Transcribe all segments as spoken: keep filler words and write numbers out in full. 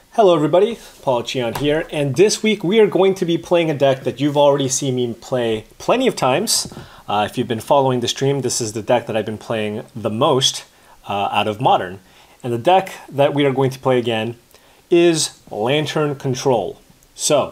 Hello everybody, Paul Cheon here, and this week we are going to be playing a deck that you've already seen me play plenty of times. Uh, if you've been following the stream, this is the deck that I've been playing the most uh, out of Modern. And the deck that we are going to play again is Lantern Control. So,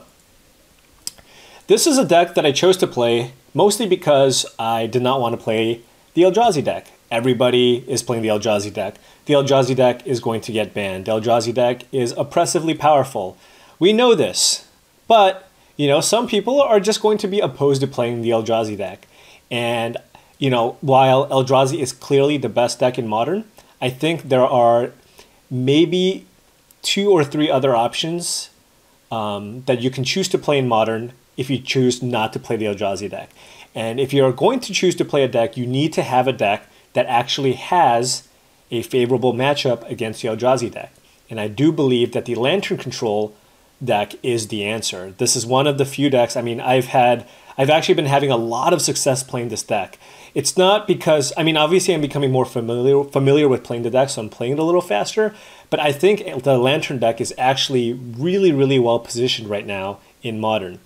this is a deck that I chose to play mostly because I did not want to play the Eldrazi deck. Everybody is playing the Eldrazi deck. The Eldrazi deck is going to get banned. The Eldrazi deck is oppressively powerful. We know this, but you know, some people are just going to be opposed to playing the Eldrazi deck. And you know, while Eldrazi is clearly the best deck in Modern, I think there are maybe two or three other options um, that you can choose to play in Modern if you choose not to play the Eldrazi deck. And if you're going to choose to play a deck, you need to have a deck that actually has a favorable matchup against the Eldrazi deck. And I do believe that the Lantern Control deck is the answer. This is one of the few decks, I mean, I've had, I've actually been having a lot of success playing this deck. It's not because, I mean, obviously I'm becoming more familiar, familiar with playing the deck, so I'm playing it a little faster, but I think the Lantern deck is actually really, really well positioned right now in Modern.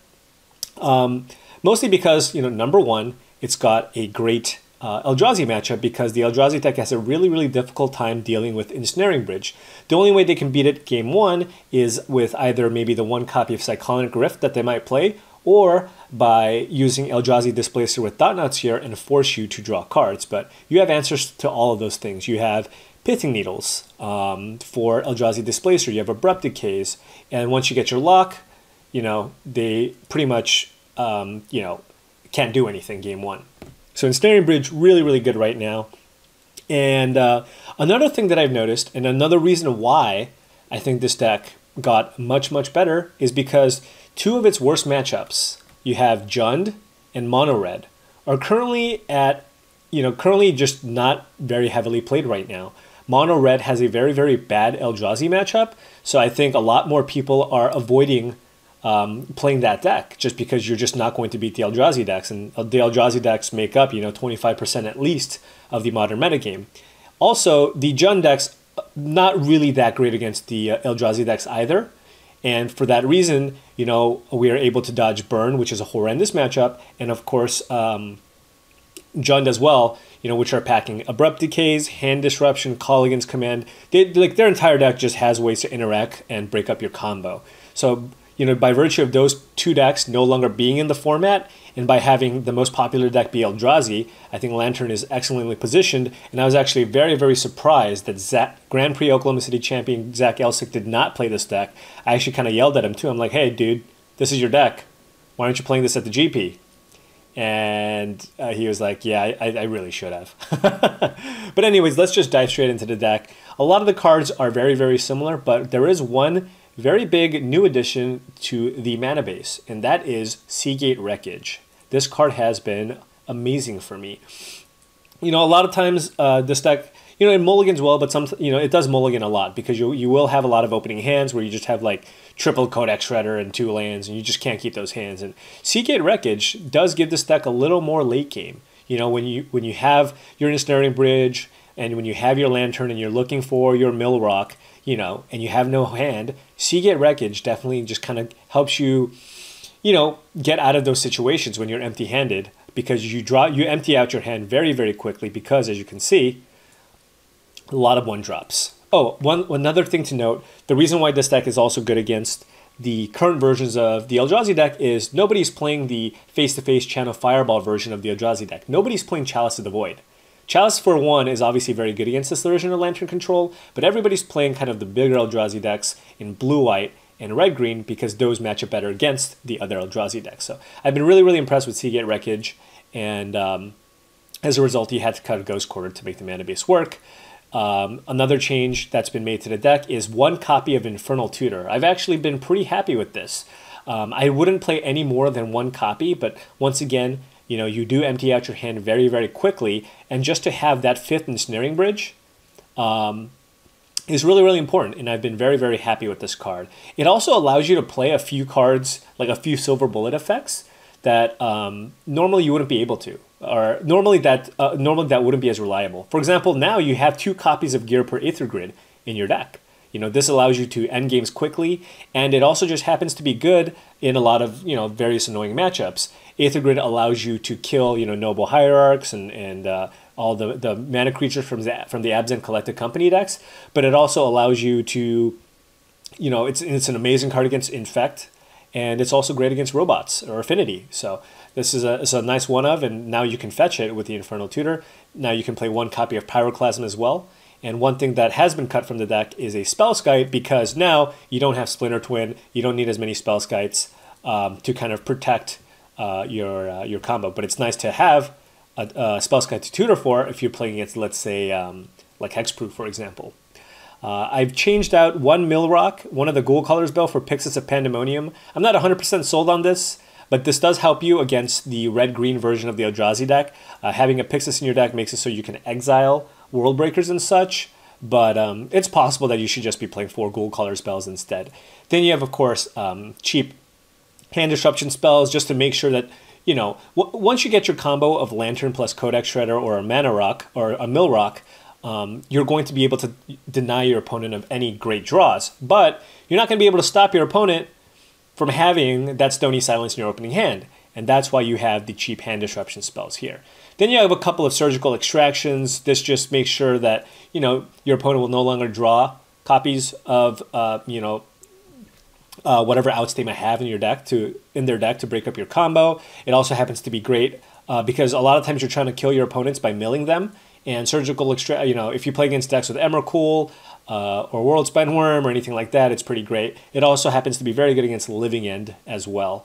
Um, mostly because, you know, number one, it's got a great Uh, Eldrazi matchup because the Eldrazi deck has a really, really difficult time dealing with Ensnaring Bridge. The only way they can beat it game one is with either maybe the one copy of Cyclonic Rift that they might play, or by using Eldrazi Displacer with Thought-Knot Seer and force you to draw cards. But you have answers to all of those things. You have Pithing Needles um, for Eldrazi Displacer. You have Abrupt Decays. And once you get your lock, you know, they pretty much, um, you know, can't do anything game one. So Ensnaring Bridge, really, really good right now. And uh, another thing that I've noticed, and another reason why I think this deck got much, much better, is because two of its worst matchups, you have Jund and Mono Red, are currently at, you know, currently just not very heavily played right now. Mono Red has a very, very bad Eldrazi matchup, so I think a lot more people are avoiding Um, playing that deck just because you're just not going to beat the Eldrazi decks, and the Eldrazi decks make up, you know, twenty-five percent at least of the Modern metagame. Also, the Jund decks, not really that great against the uh, Eldrazi decks either, and for that reason, you know, we are able to dodge Burn, which is a horrendous matchup, and of course, um, Jund as well, you know, which are packing Abrupt Decays, Hand Disruption, Kolaghan's Command. They, like, their entire deck just has ways to interact and break up your combo. So, you know, by virtue of those two decks no longer being in the format, and by having the most popular deck be Eldrazi, I think Lantern is excellently positioned, and I was actually very, very surprised that Zach, Grand Prix Oklahoma City champion Zach Elsick did not play this deck. I actually kind of yelled at him too. I'm like, hey, dude, this is your deck. Why aren't you playing this at the G P? And uh, he was like, yeah, I, I really should have. But anyways, let's just dive straight into the deck. A lot of the cards are very, very similar, but there is one very big new addition to the mana base, and that is Seagate Wreckage. This card has been amazing for me. You know, a lot of times uh, this deck, you know, it mulligans well, but some, you know, it does mulligan a lot because you you will have a lot of opening hands where you just have like triple Codex Shredder and two lands, and you just can't keep those hands. And Seagate Wreckage does give this deck a little more late game. You know, when you when you have your Ensnaring Bridge and when you have your Lantern and you're looking for your Mill Rock, you know, and you have no hand, Seagate Wreckage definitely just kind of helps you, you know, get out of those situations when you're empty-handed, because you draw, you empty out your hand very, very quickly because, as you can see, a lot of one-drops. Oh, one another thing to note, the reason why this deck is also good against the current versions of the Eldrazi deck is nobody's playing the face-to-face Channel Fireball version of the Eldrazi deck. Nobody's playing Chalice of the Void. Chalice for one is obviously very good against this version of Lantern Control, but everybody's playing kind of the bigger Eldrazi decks in blue-white and red-green because those match up better against the other Eldrazi decks. So I've been really, really impressed with Seagate Wreckage, and um, as a result, you had to cut a Ghost Quarter to make the mana base work. Um, another change that's been made to the deck is one copy of Infernal Tutor. I've actually been pretty happy with this. Um, I wouldn't play any more than one copy, but once again, you know, you do empty out your hand very, very quickly, and just to have that fifth Ensnaring Bridge um, is really, really important, and I've been very, very happy with this card. It also allows you to play a few cards, like a few Silver Bullet effects, that um, normally you wouldn't be able to, or normally that uh, normally that wouldn't be as reliable. For example, now you have two copies of Ghirapur Aether Grid in your deck. You know, this allows you to end games quickly, and it also just happens to be good in a lot of, you know, various annoying matchups. Aether Grid allows you to kill, you know, Noble Hierarchs and, and uh, all the, the mana creatures from the, from the Abzan Collected Company decks, but it also allows you to, you know, it's, it's an amazing card against Infect, and it's also great against robots or Affinity. So this is a, it's a nice one of, and now you can fetch it with the Infernal Tutor. Now you can play one copy of Pyroclasm as well. And one thing that has been cut from the deck is a Spellskite, because now you don't have Splinter Twin, you don't need as many Spellskites um, to kind of protect uh, your uh, your combo. But it's nice to have a, a Spellskite to tutor for if you're playing against, let's say, um, like Hexproof, for example. Uh, I've changed out one Millrock, one of the Ghoul Colors Bell, for Pyxis of Pandemonium. I'm not one hundred percent sold on this, but this does help you against the red-green version of the Eldrazi deck. Uh, having a Pyxis in your deck makes it so you can exile World Breakers and such, but um, it's possible that you should just be playing four Ghoul Color spells instead. Then you have, of course, um, cheap hand disruption spells, just to make sure that, you know, w once you get your combo of Lantern plus Codex Shredder or a Mana Rock or a Mill Rock, um, you're going to be able to deny your opponent of any great draws, but you're not going to be able to stop your opponent from having that Stony Silence in your opening hand, and that's why you have the cheap hand disruption spells here. Then you have a couple of Surgical Extractions. This just makes sure that, you know, your opponent will no longer draw copies of, uh, you know, uh, whatever outs they might have in your deck to in their deck to break up your combo. It also happens to be great uh, because a lot of times you're trying to kill your opponents by milling them. And Surgical Extract, you know, if you play against decks with Emrakul uh, or Worldspine Worm or anything like that, it's pretty great. It also happens to be very good against Living End as well.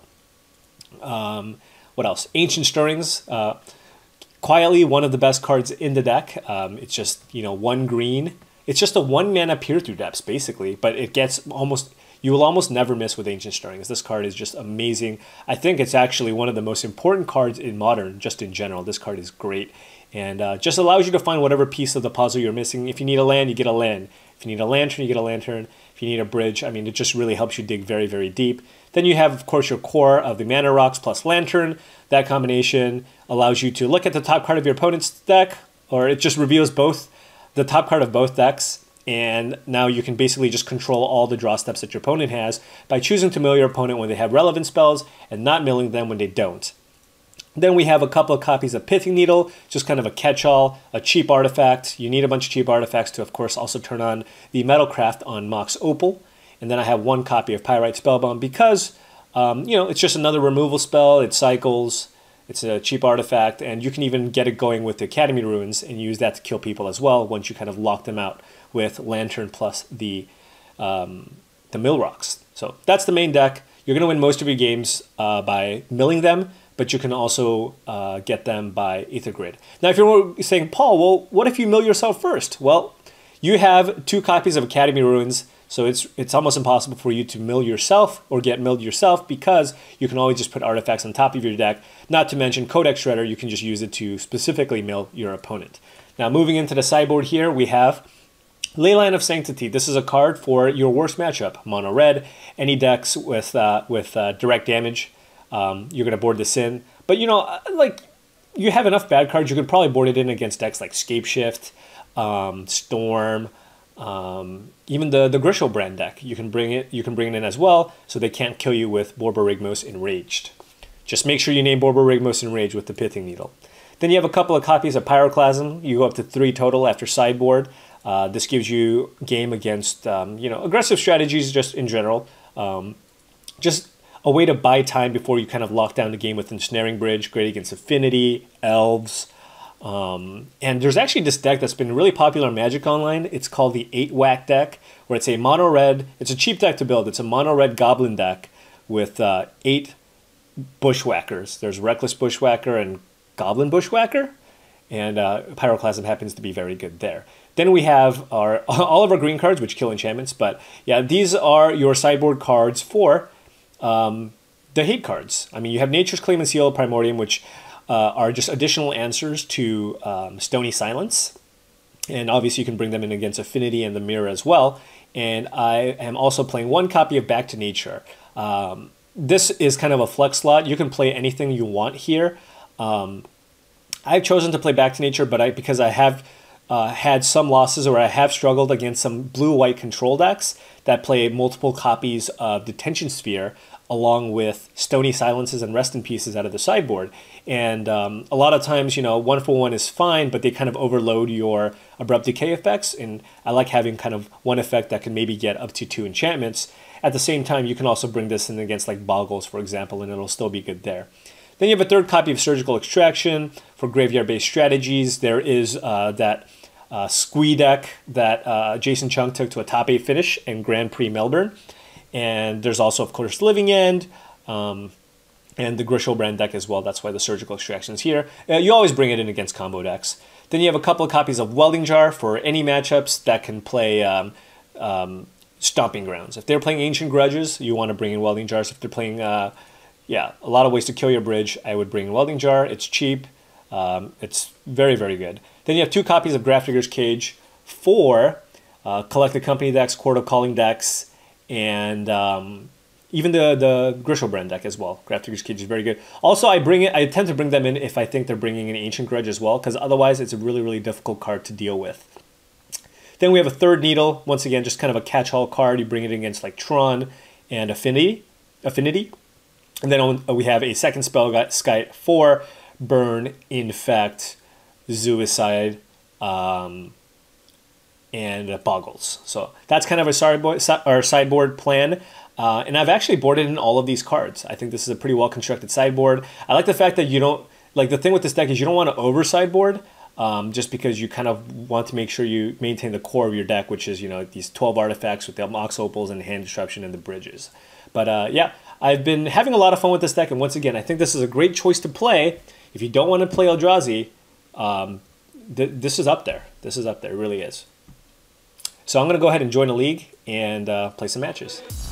Um, what else? Ancient Stirrings. Uh, Quietly, one of the best cards in the deck. Um, it's just, you know, one green. It's just a one mana Peer Through Depths, basically, but it gets almost, you will almost never miss with Ancient Stirrings. This card is just amazing. I think it's actually one of the most important cards in Modern, just in general. This card is great, and uh, just allows you to find whatever piece of the puzzle you're missing. If you need a land, you get a land. If you need a lantern, you get a lantern. If you need a bridge, I mean, it just really helps you dig very, very deep. Then you have, of course, your core of the Mana Rocks plus Lantern. That combination allows you to look at the top card of your opponent's deck, or it just reveals both the top card of both decks, and now you can basically just control all the draw steps that your opponent has by choosing to mill your opponent when they have relevant spells and not milling them when they don't. Then we have a couple of copies of Pithing Needle, just kind of a catch-all, a cheap artifact. You need a bunch of cheap artifacts to, of course, also turn on the Metalcraft on Mox Opal. And then I have one copy of Pyrite Spellbound because, um, you know, it's just another removal spell. It cycles. It's a cheap artifact, and you can even get it going with the Academy Ruins and use that to kill people as well once you kind of lock them out with Lantern plus the um, the Mill Rocks. So that's the main deck. You're going to win most of your games uh, by milling them, but you can also uh, get them by Aether Grid. Now, if you're saying, Paul, well, what if you mill yourself first? Well, you have two copies of Academy Ruins, so it's it's almost impossible for you to mill yourself or get milled yourself because you can always just put artifacts on top of your deck. Not to mention Codex Shredder, you can just use it to specifically mill your opponent. Now, moving into the sideboard here, we have Leyline of Sanctity. This is a card for your worst matchup. Mono red, any decks with uh, with uh, direct damage, um, you're going to board this in. But, you know, like, you have enough bad cards, you could probably board it in against decks like Scapeshift, um, Storm, um, even the, the Grishol brand deck. You can bring it you can bring it in as well, so they can't kill you with Borborygmos Enraged. Just make sure you name Borborygmos Enraged with the Pithing Needle. Then you have a couple of copies of Pyroclasm. You go up to three total after sideboard. Uh, this gives you game against, um, you know, aggressive strategies just in general. Um, just a way to buy time before you kind of lock down the game with Ensnaring Bridge. Great against Affinity, Elves. Um, and there's actually this deck that's been really popular on Magic Online. It's called the eight Whack deck, where it's a mono red. It's a cheap deck to build. It's a mono red Goblin deck with uh, eight Bushwhackers. There's Reckless Bushwhacker and Goblin Bushwhacker, and uh, Pyroclasm happens to be very good there. Then we have our all of our green cards, which kill enchantments. But yeah, these are your sideboard cards for um, the hate cards. I mean, you have Nature's Claim and Seal of Primordium, which uh, are just additional answers to um, Stony Silence. And obviously you can bring them in against Affinity and the Mirror as well. And I am also playing one copy of Back to Nature. Um, this is kind of a flex slot. You can play anything you want here. Um, I've chosen to play Back to Nature, but I because I have uh, had some losses, or I have struggled against some blue-white control decks that play multiple copies of Detention Sphere along with Stony Silences and Rest in Pieces out of the sideboard. And um, a lot of times, you know, one for one is fine, but they kind of overload your Abrupt Decay effects, and I like having kind of one effect that can maybe get up to two enchantments. At the same time, you can also bring this in against like Boggles, for example, and it'll still be good there. Then you have a third copy of Surgical Extraction for graveyard-based strategies. There is uh, that uh, Squee deck that uh, Jason Chung took to a top eight finish in Grand Prix Melbourne. And there's also, of course, Living End um, and the Griselbrand deck as well. That's why the Surgical Extraction is here. Uh, you always bring it in against combo decks. Then you have a couple of copies of Welding Jar for any matchups that can play um, um, Stomping Grounds. If they're playing Ancient Grudges, you want to bring in Welding Jars. If they're playing... Uh, Yeah, a lot of ways to kill your bridge. I would bring Welding Jar. It's cheap. Um, it's very, very good. Then you have two copies of Grafdigger's Cage for uh, Collected Company decks, Court of Calling decks, and um, even the, the Griselbrand deck as well. Grafdigger's Cage is very good. Also, I bring it. I tend to bring them in if I think they're bringing an Ancient Grudge as well, because otherwise it's a really, really difficult card to deal with. Then we have a Third Needle. Once again, just kind of a catch-all card. You bring it against like Tron and Affinity. Affinity. And then we have a second Spellskite for Burn, Infect, Suicide, um, and uh, Boggles. So that's kind of a sideboard, our sideboard plan. Uh, and I've actually boarded in all of these cards. I think this is a pretty well-constructed sideboard. I like the fact that you don't... Like, the thing with this deck is you don't want to over-sideboard, um, just because you kind of want to make sure you maintain the core of your deck, which is, you know, these twelve artifacts with the Mox Opals and Hand Disruption and the bridges. But, uh, yeah... I've been having a lot of fun with this deck, and once again, I think this is a great choice to play. If you don't want to play Eldrazi, um, th this is up there. This is up there, it really is. So I'm going to go ahead and join a league and uh, play some matches.